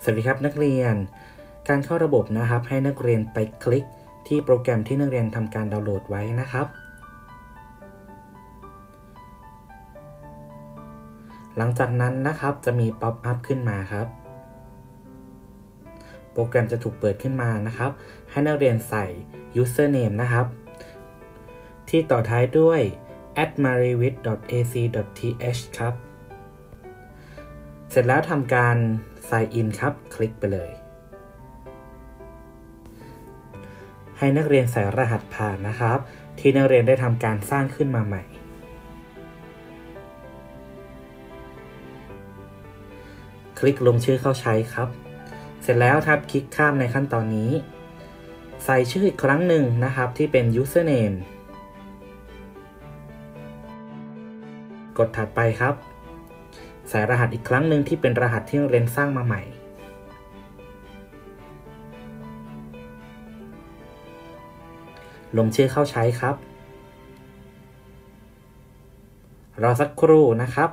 สวัสดีครับนักเรียนการเข้าระบบนะครับให้นักเรียนไปคลิกที่โปรแกรมที่นักเรียนทำการดาวน์โหลดไว้นะครับหลังจากนั้นนะครับจะมีป๊อปอัพขึ้นมาครับโปรแกรมจะถูกเปิดขึ้นมานะครับให้นักเรียนใส่ username นะครับที่ต่อท้ายด้วย @mariwit.ac.th ครับเสร็จแล้วทำการ sign in ครับคลิกไปเลยให้นักเรียนใส่รหัสผ่านนะครับที่นักเรียนได้ทำการสร้างขึ้นมาใหม่คลิกลงชื่อเข้าใช้ครับเสร็จแล้วครับคลิกข้ามในขั้นตอนนี้ใส่ชื่ออีกครั้งหนึ่งนะครับที่เป็น username กดถัดไปครับใส่รหัสอีกครั้งหนึ่งที่เป็นรหัสที่นักเรียนสร้างมาใหม่ลงชื่อเข้าใช้ครับรอสักครู่นะครับ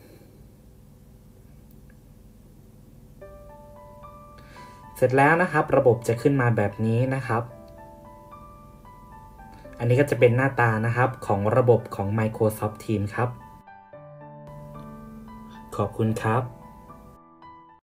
เสร็จแล้วนะครับระบบจะขึ้นมาแบบนี้นะครับอันนี้ก็จะเป็นหน้าตานะครับของระบบของ Microsoft Teams ครับขอบคุณครับ